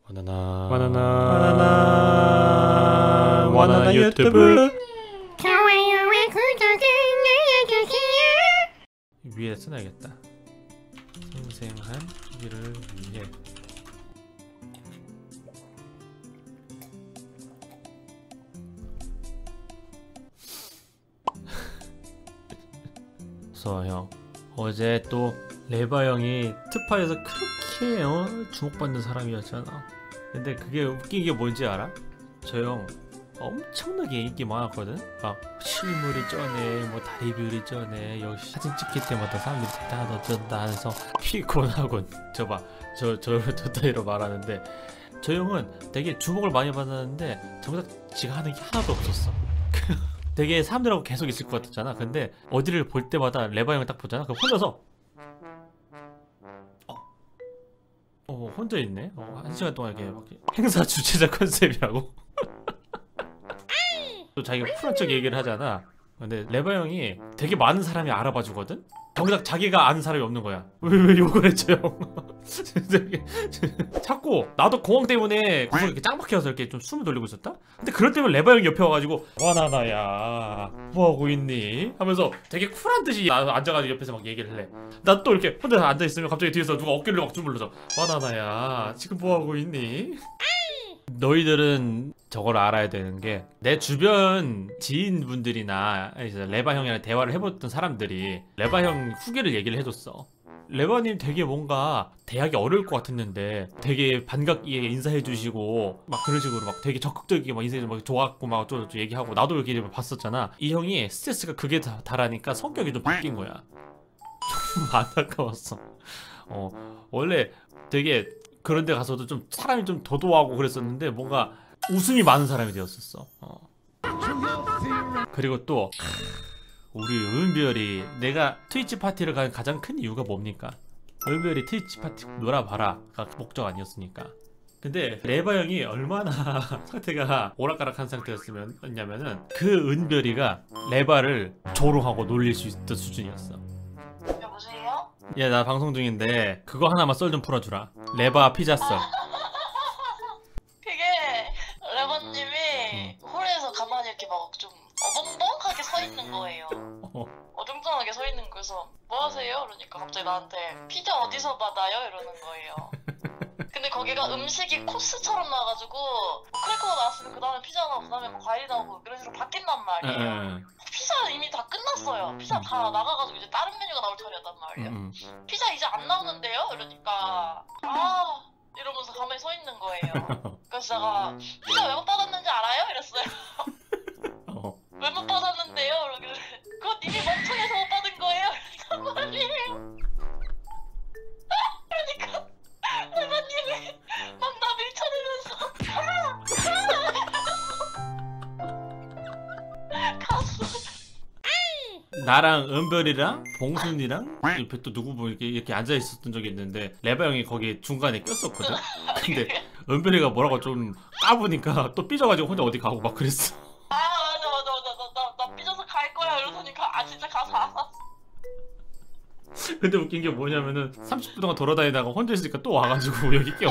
바나나 유튜브 좋아요와 구독을 눌러주세요. 위에 써놔야겠다. 생생한 후기를 위해. 그래서 형 어제 또 레바 형이 트파에서 그렇게 주목받는 사람이었잖아. 근데 그게 웃긴 게 뭔지 알아? 저 형 엄청나게 인기 많았거든? 막 실물이 쩌네, 뭐 다리 비율이 쩌네, 역시 사진 찍힐 때마다 사람들이 대단하다 어쩐다 하면서 피곤하군. 저 따위로 말하는데 저 형은 되게 주목을 많이 받았는데 정작 지가 하는 게 하나도 없었어. 되게 사람들하고 계속 있을 것 같았잖아. 근데 어디를 볼 때마다 레바 형을 딱 보잖아. 그럼 혼자서 혼자 있네? 1시간 동안 이렇게 막 행사 주최자 컨셉이라고. 또 자기가 쿨한 척 얘기를 하잖아. 근데 레바 형이 되게 많은 사람이 알아봐 주거든? 정작 자기가 아는 사람이 없는 거야. 왜 욕을 했죠 형? 자꾸 나도 공황 때문에 구석에 이렇게 짱 박혀서 이렇게 좀 숨을 돌리고 있었다? 근데 그럴 때면 레바 형이 옆에 와가지고 와나나야 뭐하고 있니? 하면서 되게 쿨한 듯이 앉아가지고 옆에서 막 얘기를 해. 나 또 이렇게 혼자 앉아있으면 갑자기 뒤에서 누가 어깨를 막 주물러서 와나나야 지금 뭐하고 있니? 너희들은 저걸 알아야 되는 게 내 주변 지인분들이나 이제 레바 형이랑 대화를 해봤던 사람들이 레바 형 후기를 얘기를 해줬어. 레바님 되게 뭔가 대하기 어려울 것 같았는데 되게 반갑게 인사해주시고 막 그런 식으로 막 되게 적극적이게 막 인사해주고 막 좋았고 막 또 얘기하고 나도 이렇게 봤었잖아. 이 형이 스트레스가 그게 달하니까 성격이 좀 바뀐 거야. 좀 안타까웠어. 원래 되게 그런 데 가서도 좀 사람이 좀 도도하고 그랬었는데 뭔가 웃음이 많은 사람이 되었었어. 그리고 또 우리 은별이 내가 트위치 파티를 간 가장 큰 이유가 뭡니까? 은별이 트위치 파티 놀아봐라가 목적 아니었으니까. 근데 레바 형이 얼마나 상태가 오락가락한 상태였냐면은 그 은별이가 레바를 조롱하고 놀릴 수 있던 수준이었어. 여보세요? 야, 나 방송 중인데 그거 하나만 썰 좀 풀어주라. 레바 피자 썰. 그게 레바님이 홀에서 가만히 이렇게 막 좀 어벙벙하게 서 있는 거예요. 어정쩡하게 서 있는 거여서 뭐 하세요? 그러니까 갑자기 나한테 피자 어디서 받아요? 이러는 거예요. 근데 거기가 음식이 코스처럼 나와가지고 크래커가 나왔으면 그 다음에 피자 나오고 그 다음에 뭐 과일이 나오고 그런 식으로 바뀐단 말이에요. 피자 이미 다 끝났어요. 피자 다 나가가지고 이제 다른 메뉴가 나올 차례였단 말이에요. 피자 이제 안 나오는데요? 이러니까 이러면서 가만히 서 있는 거예요. 그래서 제가 피자 왜 못 받았는지 알아요? 이랬어요. 왜 못 받았는데요? 이러길래 그거 님이 멍청해서 못 받은 거예요? 이랬단 말이에요. 그러니까 레바님이 막 나 밀쳐내면서 갔어. 나랑 은별이랑 봉순이랑 옆에 또 누구 뭐 이렇게 앉아 있었던 적이 있는데 레바 형이 거기 중간에 꼈었거든. 근데 은별이가 뭐라고 좀 까부니까 또 삐져가지고 혼자 어디 가고 막 그랬어. 맞아. 나 삐져서 갈 거야 이러더니까 진짜 가서 알았어. 근데 웃긴 게 뭐냐면은 30분 동안 돌아다니다가 혼자 있으니까 또 와가지고 여기 껴.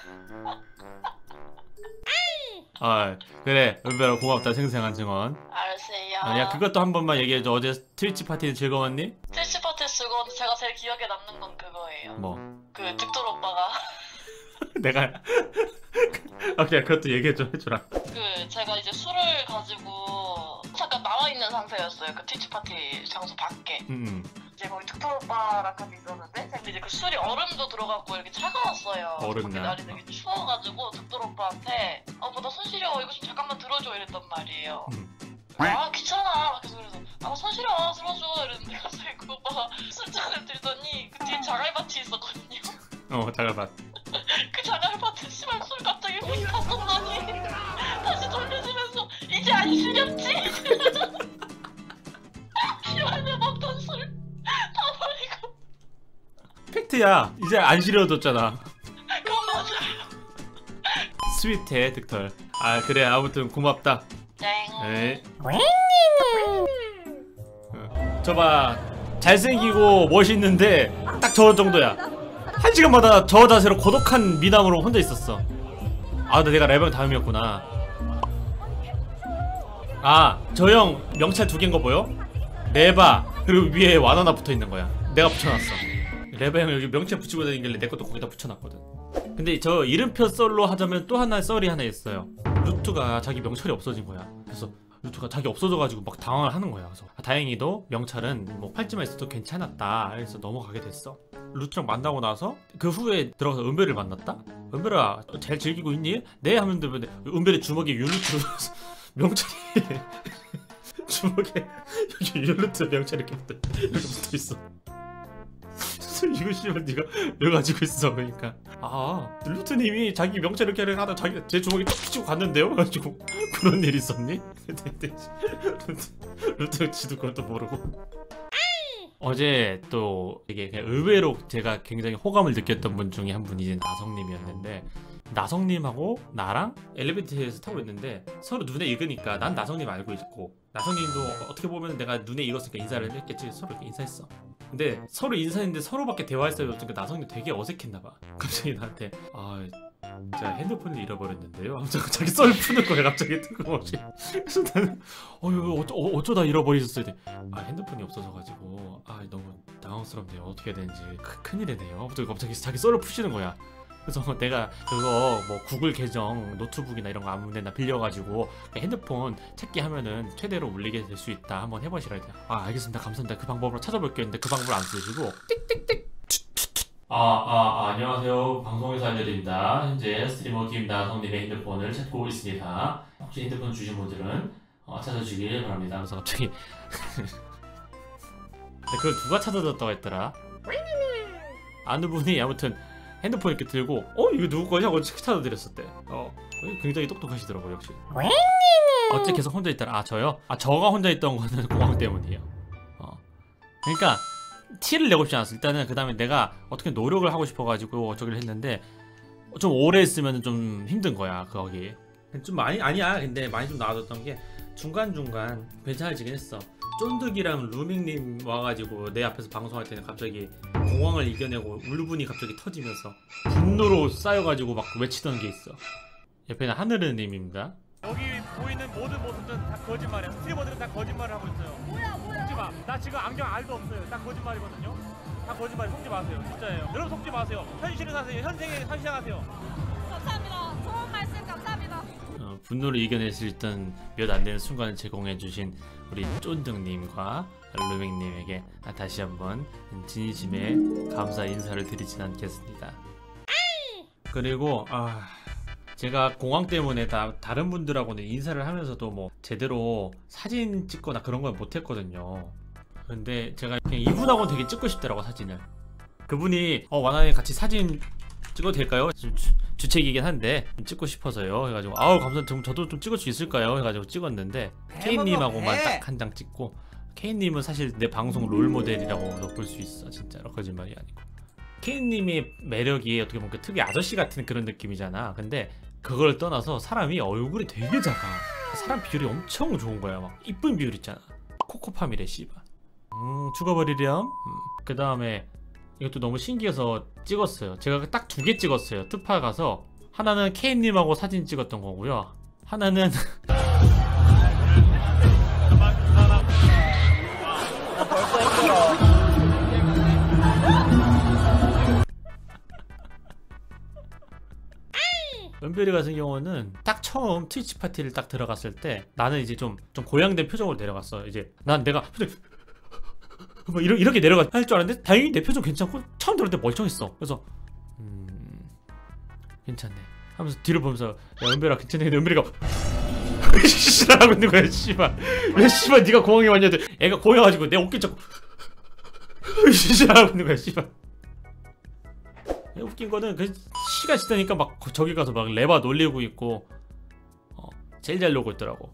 그래 은별아 고맙다 생생한 증언. 알았어요. 야 그것도 한 번만 얘기해줘. 어제 트위치 파티는 즐거웠니? 트위치 파티 즐거운데 제가 제일 기억에 남는 건 그거예요. 뭐? 그 득돌 오빠가 내가 그냥 그것도 얘기 좀 해주라. 그 제가 이제 술을 가지고 잠깐 나와 있는 상태였어요. 그 트위치 파티 장소 밖에. 이제 거기 득돌 오빠랑 같이 있었는데 근데 이제 그 술이 얼음도 들어갔고 이렇게 차가웠어요. 얼음 밖에 날이 되게 추워가지고 득돌 오빠한테 뭐 나 손 시려 이거 좀 잠깐만 들어줘 이랬단 말이에요. 귀찮아 계속 그래서 손 시려 들어줘 이랬는데 갑자기 그 오빠가 술잔을 들더니 그 뒤에 자갈밭이 있었거든요. 자갈밭. 그 자갈밭에 씨발 술 갑자기 휙 갔었더니 다시 돌려주면서 이제 안 시렵지? 씨발 내 먹던 술 다 버리고. 팩트야. 이제 안 시려졌잖아. 그건 맞아요. 스윗해 득털. 그래 아무튼 고맙다. 네. 저봐 잘생기고 멋있는데 딱 저 정도야. 1시간마다 저 자세로 고독한 미남으로 혼자 있었어. 아 내가 레바형 다음이었구나. 아 저 형 명찰 2개인 거 보여? 레바 그리고 위에 와나나 붙어있는 거야. 내가 붙여놨어. 레바형 여기 명찰 붙이고 다니길래 내 것도 거기다 붙여놨거든. 근데 저 이름표 썰로 하자면 또 하나의 썰이 하나 있어요. 루트가 자기 명찰이 없어진 거야. 그래서 루트가 자기 없어져가지고 막 당황을 하는 거야. 그래서 다행히도 명찰은 뭐 팔찌만 있어도 괜찮았다. 그래서 넘어가게 됐어. 루트랑 만나고 나서 그 후에 들어가서 은별이를 만났다? 은별아 잘 즐기고 있니? 네 하면 되는데 은별이 주먹에 율루트로 명찰이 주먹에 여기 율루트 명찰 이렇게 붙어있어. 이거 씨발 니가 왜 가지고 있어? 그러니까 아 루트님이 자기 명찰 이렇게 하다 자기 제 주먹에 턱 치고 갔는데요? 가지고 그런 일 있었니? 루트 지도 그것도 모르고. 어제 또 되게 그냥 의외로 제가 굉장히 호감을 느꼈던 분 중에 한 분이 이제 나성님이었는데, 나성님하고 나랑 엘리베이터에서 타고 있는데 서로 눈에 익으니까 난 나성님 알고 있고 나성님도 어떻게 보면 내가 눈에 익었으니까 인사를 했겠지. 서로 이렇게 인사했어. 근데 서로 인사했는데 서로밖에 대화할 사람이 없으니까 나성님 되게 어색했나봐. 갑자기 나한테 아 제가 핸드폰을 잃어버렸는데요 하면서 자기 썰 푸는 거야 갑자기 뜬금없이. 그래서 나는 어쩌다 잃어버리셨어요. 아 핸드폰이 없어져가지고 아 너무 당황스럽네요. 어떻게 해야 되는지 큰일이네요. 갑자기 자기 썰을 푸시는 거야. 그래서 내가 그거 뭐 구글 계정 노트북이나 이런 거 아무데나 빌려가지고 핸드폰 찾기 하면은 최대로 울리게 될 수 있다. 한번 해보시라 했더니 아 알겠습니다 감사합니다 그 방법으로 찾아볼게요 했는데 그 방법을 안 쓰시고 띡띡띡 안녕하세요 방송에서 알려드립니다. 현재 스트리머 김나성님의 핸드폰을 찾고 있습니다. 혹시 핸드폰 주신 분들은 찾아주길 바랍니다. 그래서 갑자기 근데 그걸 누가 찾아줬다고 했더라? 아는 분이 아무튼 핸드폰 이렇게 들고 이거 누구 거지? 하고 찾아드렸었대. 굉장히 똑똑하시더라고요 역시. 어째 계속 혼자 있더라. 아 저요? 아 저가 혼자 있던 거는 공황 때문이에요. 그러니까 티를 내고 싶지 않았어. 일단은 그 다음에 내가 어떻게 노력을 하고 싶어가지고 저기를 했는데 좀 오래 있으면 좀 힘든 거야 거기. 좀 많이 아니야. 근데 많이 좀 나아졌던 게 중간중간 괜찮아지긴 했어. 쫀득이랑 루밍님 와가지고 내 앞에서 방송할 때는 갑자기 공황을 이겨내고 울분이 갑자기 터지면서 분노로 쌓여가지고 막 외치던 게 있어. 옆에는 하늘은님입니다. 여기 보이는 모든 모습들은 다 거짓말이야. 스트리머들은 다 거짓말을 하고 있어요. 뭐야 속지 마. 나 지금 안경 알도 없어요. 다 거짓말이거든요. 다 거짓말. 속지 마세요. 진짜예요. 여러분 속지 마세요. 현실을 사세요. 현생에 상상하세요. 감사합니다. 좋은 말씀 감사합니다. 분노를 이겨낼 수 있던 몇 안 되는 순간을 제공해주신 우리 쫀득님과 루밍님에게 다시 한번 진심의 감사 인사를 드리진 않겠습니다. 그리고 제가 공황 때문에 다른 분들하고는 인사를 하면서도 뭐 제대로 사진 찍거나 그런 걸 못했거든요. 근데 제가 그냥 이분하고는 되게 찍고 싶더라고 사진을. 그분이 와나님 같이 사진 찍어도 될까요? 주책이긴 한데 좀 찍고 싶어서요 해가지고 감사합니다. 저도 좀 찍을 수 있을까요? 해가지고 찍었는데 케인님하고만 딱 한 장 찍고, 케인님은 사실 내 방송 롤모델이라고 볼 수 있어. 진짜로 거짓말이 아니고. 케인님의 매력이 어떻게 보면 특히 아저씨 같은 그런 느낌이잖아. 근데 그걸 떠나서 사람이 얼굴이 되게 작아. 사람 비율이 엄청 좋은 거야. 막 이쁜 비율 있잖아. 코코팜이래 씨발. 죽어버리렴. 그 다음에 이것도 너무 신기해서 찍었어요. 제가 딱 2개 찍었어요. 특파 가서 하나는 케인님하고 사진 찍었던 거고요. 하나는 은별이 같은 경우는 딱 처음 트위치 파티를 딱 들어갔을 때 나는 이제 좀 고양된 표정으로 내려갔어. 이제 내가 표정 뭐 이렇게 내려갈 줄 알았는데 다행히 내 표정 괜찮고 처음 들을 때 멀쩡했어. 그래서 괜찮네 하면서 뒤를 보면서 야 은별아 괜찮네. 근데 은별이가 하고 있는 거야. 씨발 왜 씨발 네가 공항에 왔냐. 애가 고여가지고 내 어깨 잡고 하고 있는 거야. 씨발 웃긴 거는 그 시간 지나니까 막 저기 가서 막 레바 놀리고 있고 제일 잘 놀고 있더라고.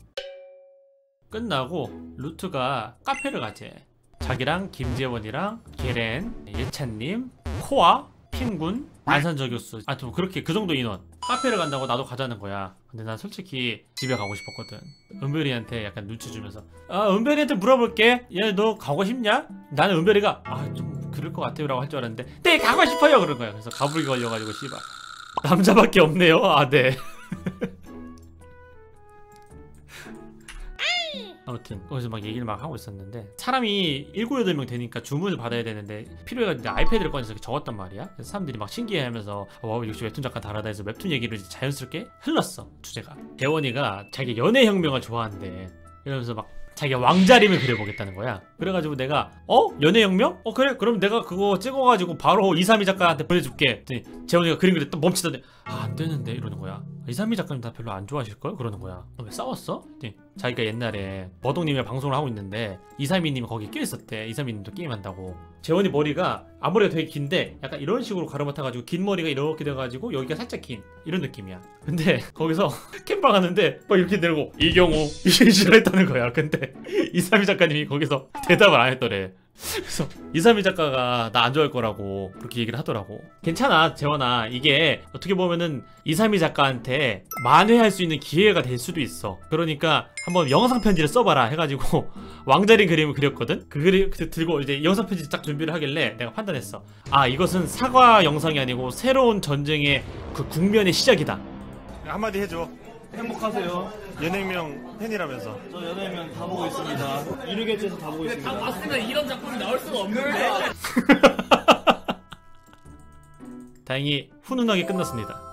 끝나고 루트가 카페를 가재. 자기랑 김재원이랑 게렌, 예찬님, 코아, 핑군, 안산저격수 좀 그렇게 그 정도 인원 카페를 간다고 나도 가자는 거야. 근데 난 솔직히 집에 가고 싶었거든. 은별이한테 약간 눈치 주면서 은별이한테 물어볼게. 얘 너 가고 싶냐? 나는 은별이가 좀 그럴 것 같아요 라고 할 줄 알았는데 네 가고 싶어요 그런 거야. 그래서 가불이 걸려가지고 씨발 남자밖에 없네요. 네 아무튼 거기서 막 얘기를 막 하고 있었는데 사람이 7, 8명 되니까 주문을 받아야 되는데 필요해가지고 아이패드를 꺼내서 이렇게 적었단 말이야. 그래서 사람들이 막 신기해하면서 와 역시 웹툰 작가 다르다 해서 웹툰 얘기를 이제 자연스럽게 흘렀어 주제가. 재원이가 자기 연애혁명을 좋아한대. 이러면서 막 자기가 왕자림을 그려보겠다는 거야. 그래가지고 내가 연애혁명? 그래 그럼 내가 그거 찍어가지고 바로 이삼이 작가한테 보내줄게. 재원이가 그림 그렸다 멈추던데 안되는데 이러는 거야. 이삼이 작가님 다 별로 안 좋아하실걸? 그러는 거야. 왜 싸웠어? 자기가 옛날에 머동님이랑 방송을 하고 있는데 이삼이님이 거기 껴있었대. 이삼이님도 게임한다고. 재원이 머리가 앞머리가 되게 긴데 약간 이런 식으로 가로막혀가지고 긴 머리가 이렇게 돼가지고 여기가 살짝 긴 이런 느낌이야. 근데 거기서 캠방 하는데 막 이렇게 내고 이 경우 이렇게 했다는 거야. 근데 이삼이 작가님이 거기서 대답을 안 했더래. 그래서 이삼이 작가가 나 안 좋아할 거라고 그렇게 얘기를 하더라고. 괜찮아 재원아, 이게 어떻게 보면은 이삼이 작가한테 만회할 수 있는 기회가 될 수도 있어. 그러니까 한번 영상 편지를 써봐라 해가지고 왕자린 그림을 그렸거든. 그 그림 들고 이제 영상 편지 딱 준비를 하길래 내가 판단했어. 아 이것은 사과 영상이 아니고 새로운 전쟁의 그 국면의 시작이다. 한마디 해줘. 행복하세요. 연예명 팬이라면서. 저 연예면 다 보고 있습니다. 1회개에서 다 보고 있습니다. 다 봤으면 이런 작품이 나올 수가 없는데. 다행히 훈훈하게 끝났습니다.